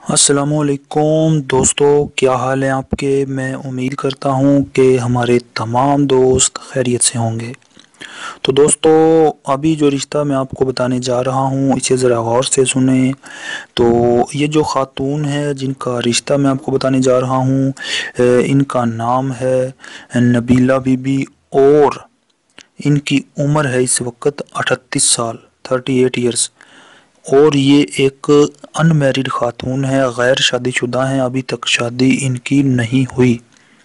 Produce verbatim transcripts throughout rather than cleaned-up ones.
السلام علیکم دوستو، کیا حال ہے آپ کے؟ میں امید کرتا ہوں کہ ہمارے تمام دوست خیریت سے ہوں گے۔ تو دوستو، ابھی جو رشتہ میں آپ کو بتانے جا رہا ہوں اسے ذرا غور سے سنیں۔ تو یہ جو خاتون ہے جن کا رشتہ میں آپ کو بتانے جا رہا ہوں، ان کا نام ہے نبیلہ بی بی اور ان کی عمر ہے اس وقت اٹھتیس سال، تھرٹی ایٹ ایئرس، اور یہ ایک ان میرڈ خاتون ہے، غیر شادی شدہ ہیں، ابھی تک شادی ان کی نہیں ہوئی۔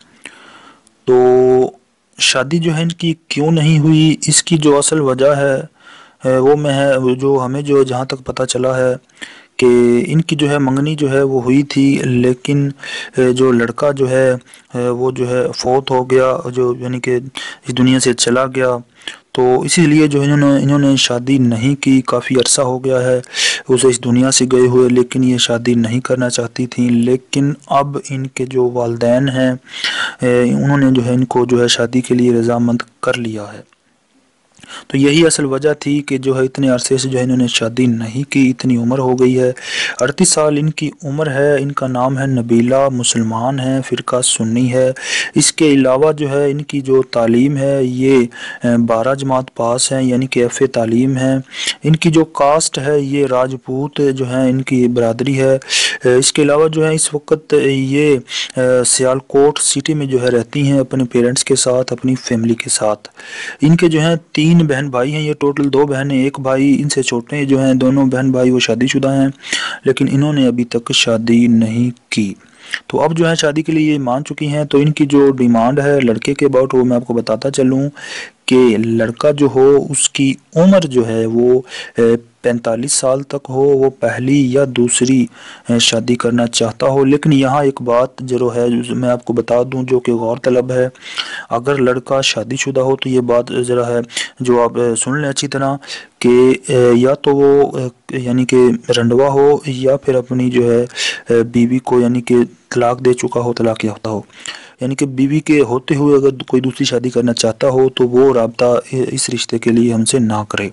تو شادی جو ہے ان کی کیوں نہیں ہوئی، اس کی جو اصل وجہ ہے وہ میں ہے جو ہمیں جو جہاں تک پتہ چلا ہے کہ ان کی جو ہے منگنی جو ہے وہ ہوئی تھی، لیکن جو لڑکا جو ہے وہ جو ہے فوت ہو گیا، جو یعنی کہ اس دنیا سے چلا گیا۔ تو اسی لیے جو انہوں نے انہوں نے شادی نہیں کی، کافی عرصہ ہو گیا ہے اسے اس دنیا سے گئے ہوئے، لیکن یہ شادی نہیں کرنا چاہتی تھیں۔ لیکن اب ان کے جو والدین ہیں انہوں نے جو ہے ان کو جو ہے شادی کے لیے رضامند کر لیا ہے۔ تو یہی اصل وجہ تھی کہ جو ہے اتنے عرصے سے جو ہے انہوں نے شادی نہیں کی، اتنی عمر ہو گئی ہے، اڑتیس سال ان کی عمر ہے۔ ان کا نام ہے نبیلہ، مسلمان ہیں، فرقہ سنی ہے۔ اس کے علاوہ جو ہے ان کی جو تعلیم ہے یہ بارہ جماعت پاس ہیں، یعنی کہ ایف اے تعلیم ہے۔ ان کی جو کاسٹ ہے یہ راجپوت جو ہیں، ان کی برادری ہے۔ اس کے علاوہ جو ہے اس وقت یہ سیالکوٹ سٹی میں جو ہے رہتی ہیں اپنے پیرنٹس کے ساتھ، اپنی فیملی کے ساتھ۔ ان کے جو ہیں تین بہن بھائی ہیں، یہ ٹوٹل دو بہنیں، ایک بھائی ان سے چھوٹے جو ہیں، دونوں بہن بھائی وہ شادی شدہ ہیں، لیکن انہوں نے ابھی تک شادی نہیں کی۔ تو اب جو ہے شادی کے لیے یہ مان چکی ہیں۔ تو ان کی جو ڈیمانڈ ہے لڑکے کے اباؤٹ وہ میں آپ کو بتاتا چلوں کہ لڑکا جو ہو اس کی عمر جو ہے وہ پینتالیس سال تک ہو، وہ پہلی یا دوسری شادی کرنا چاہتا ہو۔ لیکن یہاں ایک بات جو ہے میں آپ کو بتا دوں جو کہ غور طلب ہے، اگر لڑکا شادی شدہ ہو تو یہ بات ذرا ہے جو آپ سن لیں اچھی طرح کہ یا تو وہ یعنی کہ رنڈوا ہو، یا پھر اپنی جو ہے بیوی کو یعنی کہ طلاق دے چکا ہو، طلاق یافتہ ہو، یعنی کہ بیوی کے ہوتے ہوئے اگر کوئی دوسری شادی کرنا چاہتا ہو تو وہ رابطہ اس رشتے کے لیے ہم سے نہ کرے۔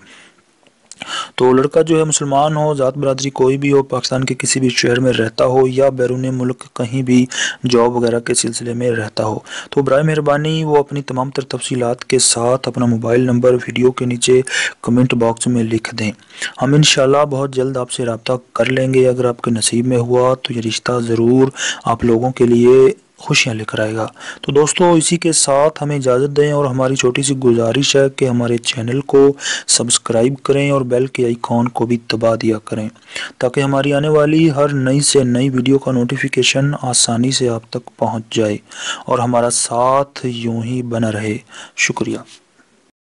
تو لڑکا جو ہے مسلمان ہو، ذات برادری کوئی بھی ہو، پاکستان کے کسی بھی شہر میں رہتا ہو یا بیرون ملک کہیں بھی جاب وغیرہ کے سلسلے میں رہتا ہو، تو برائے مہربانی وہ اپنی تمام تر تفصیلات کے ساتھ اپنا موبائل نمبر ویڈیو کے نیچے کمنٹ باکس میں لکھ دیں۔ ہم انشاءاللہ بہت جلد آپ سے رابطہ کر لیں گے۔ اگر آپ کے نصیب میں ہوا تو یہ رشتہ ضرور آپ لوگوں کے لیے خوشیاں لے کر آئے گا۔ تو دوستو، اسی کے ساتھ ہمیں اجازت دیں، اور ہماری چھوٹی سی گزارش ہے کہ ہمارے چینل کو سبسکرائب کریں اور بیل کے آئیکن کو بھی دبا دیا کریں تاکہ ہماری آنے والی ہر نئی سے نئی ویڈیو کا نوٹیفیکیشن آسانی سے آپ تک پہنچ جائے اور ہمارا ساتھ یوں ہی بنا رہے۔ شکریہ۔